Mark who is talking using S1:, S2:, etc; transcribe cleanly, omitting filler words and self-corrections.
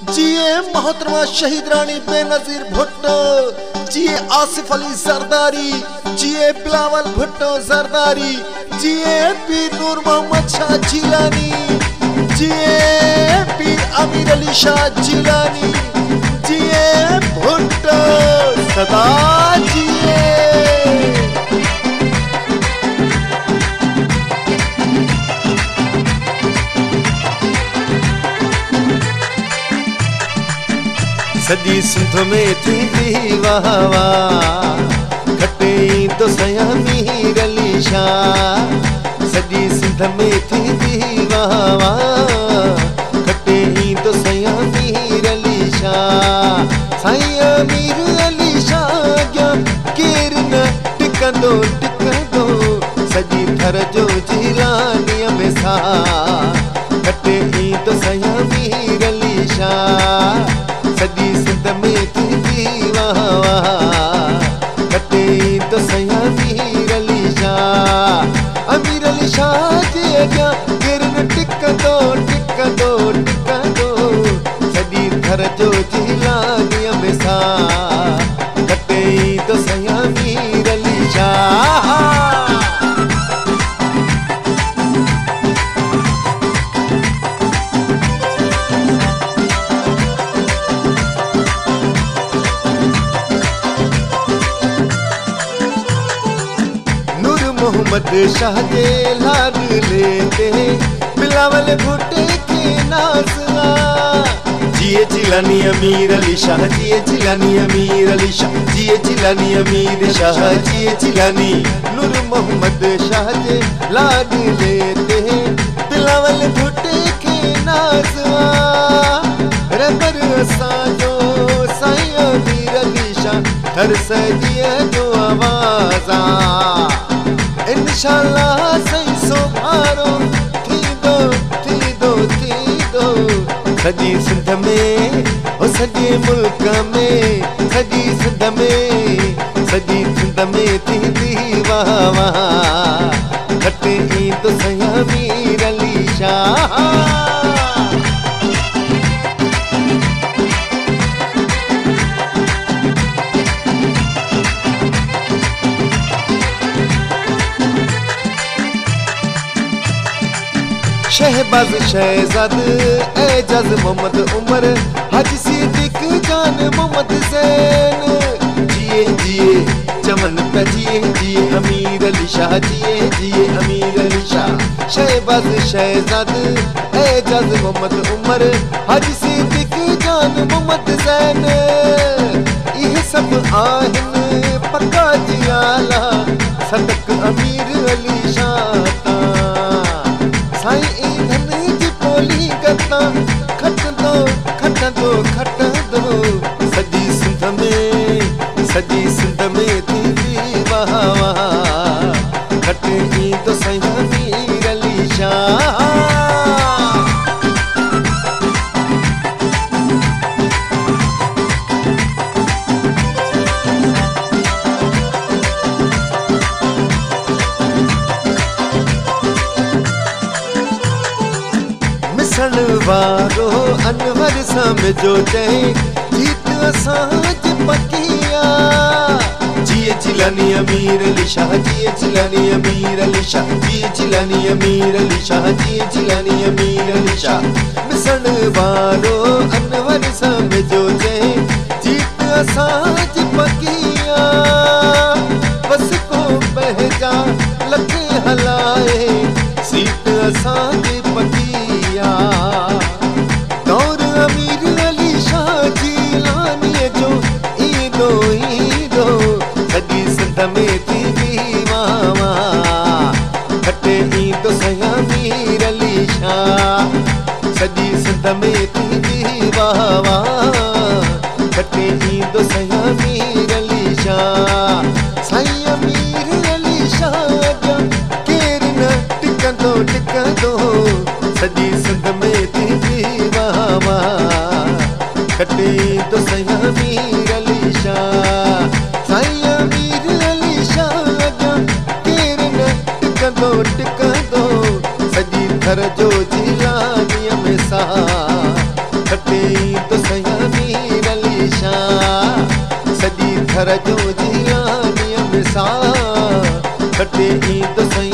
S1: जिए मोहतरमा शहीद रानी बेनजीर भुट्टो, जिए आसिफ अली जरदारी, जिए बिलावल भुट्टो जरदारी, जिए पीर नूर मोहम्मद शाह जिलानी, जिए पीर अमीर अली शाह जिलानी, जिए भुट्टो सदा जिए। सजी सिंध में थी वाह वाह, खटे तो सया मीर अली शाह। सजी सिंध में थी वाह वाह, खटे तो सया मीर अली शाह। साईं मीर अली शाह क्या केर न टिकंदो टिकंदो, सजी थर जो जिलानी में सा। खटे तो सया मीर अली शाह, सजी सिंध में थी वाह वाह, खटे तो सया मीर अली शाह। अमीर अली शाह जे अॻियां केरु न टिकंदो टिकंदो टिकंदो, सॼी थर जो जिलानीअ में सा। खटे तो सया मीर अली शाह। मोहम्मद शाह जे लाडले ते बिलावल भुट्टे के नाज़ा। जिए जिलानी अमीर अली शाह, जिए जिलानी अमीर अली शाह, जिए जिलानी अमीर शाह, जिए जिलानी। नूर मोहम्मद शाह जे लाडले ते बिलावल भुट्टे के नाज़ा। रबर असांजो साईं अमीर अली शाह, हर सदीअ जो आवाज़ा। इंशाअल्लाह सही सोभारो थींदो थींदो थींदो, सॼी सिंध में ओ सॼे मुल्क में, सॼी सिंध में, सॼी सिंध में थींदी वाह वाह। खटे तो सया मीर अली शाह। शहबाज शहजाद एजाज मोहम्मद उमर, हाजी सिद्दीक जान मोहम्मद ज़ैन। जिए जिए चमन पे जिए, जिए अमीर अली शाह, जिए जिए अमीर अली शाह। शहबाज शहजाद एजाज मोहम्मद उमर, हाजी सिद्दीक जान मोहम्मद ज़ैन। इहे सब आहिनि पक्का जियाला, सदक अमीर अली शाह ता। साईं ईंधन जी पोली गता, खटंदो खटंदो खटंदो, सॼी सिंध में, सॼी सिंध में थींदी वाह वाह। खटे तो सया मीर अली शाह। मिसण वारो अनवर समझो चए, जीत असांजी पकिया। जिए जिलानी अमीर अली शाह, जिए जिलानी अमीर अली शाह, जिए जिलानी अमीर अली शाह, जिए जिलानी अमीर अली शाह। मिसण वारो अनवर समझो चए, जीत असांजी पकिया। बस को पहजा लखे हलाए, सीट असांजी पकिया। दौर अमीर अली शाह जिलानी जो ईंदो ईंदो, सॼी सिंध में थींदी वाह वाह। खटे तो सया मीर अली शाह, सॼी सिंध में थींदी वाह वाह। खटे तो सया मीर अली शाह। साईं अमीर अली शाह जा केर न टिकंदो टिकंदो, सॼी सिंध में थींदी वाह वाह। खटे तो सया मीर अली शाह। साईं अमीर अली शाह जा केर न टिकंदो टिकंदो, सॼी थर जो जिलानीअ में सा। खटे तो घर जो जियानी मिसाल खटे ईंद